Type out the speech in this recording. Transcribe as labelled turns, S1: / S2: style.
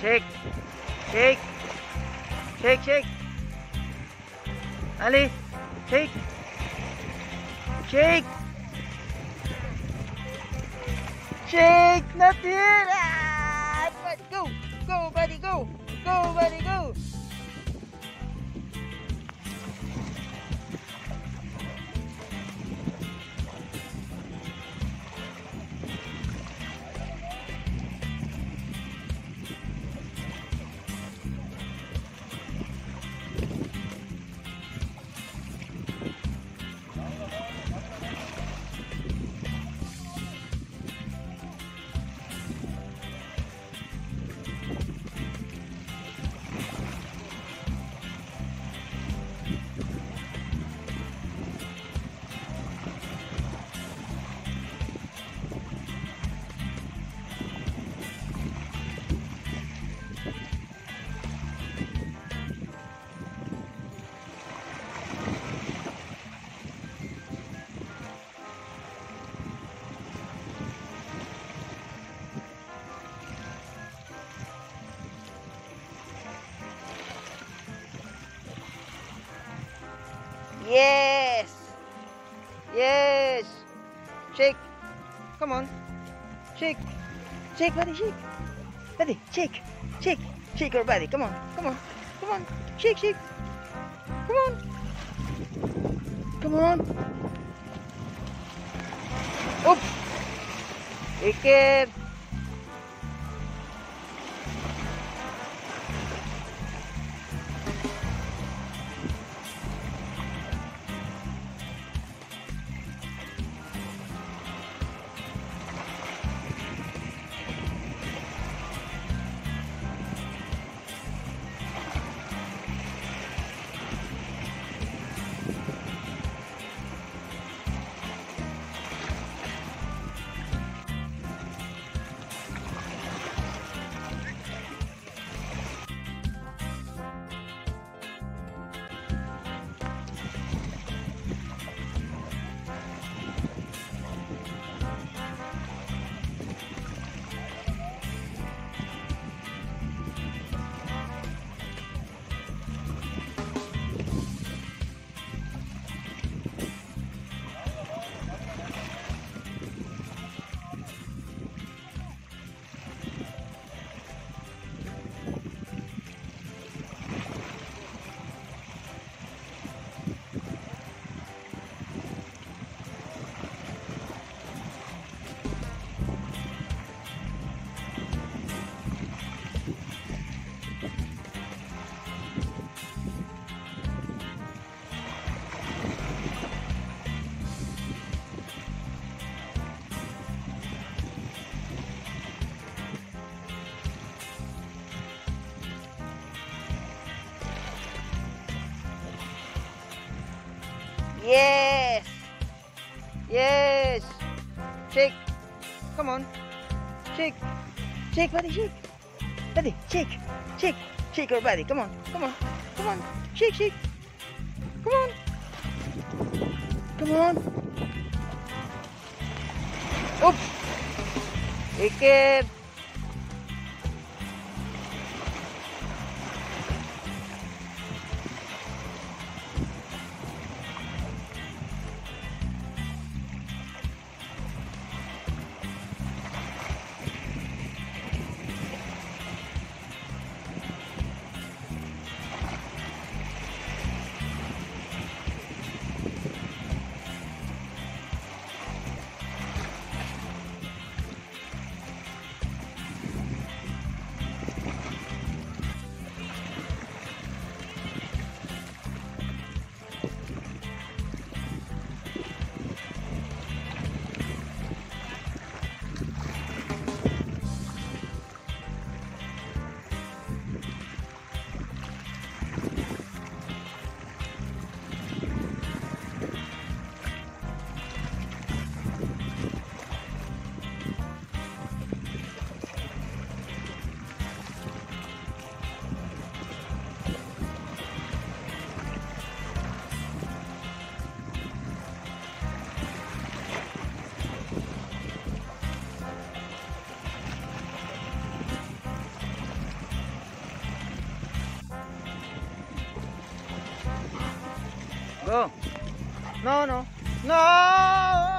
S1: Shake, shake, shake, shake. Ali, shake, shake, shake. Not here. Ah, but go, go, buddy, go, go, buddy, go. Yes, yes. Shake. Come on. Shake. Shake, buddy, shake. Buddy, shake. Shake. Shake your body. Come on. Come on. Come on. Shake, shake. Come on. Come on. Oops. Take it. Yes. Yes. Shake. Come on. Shake. Shake, buddy, shake. Buddy, shake. Shake. Shake your body. Come on. Come on. Come on. Shake, shake. Come on. Come on. Oops. Take it. Go. No, no. No!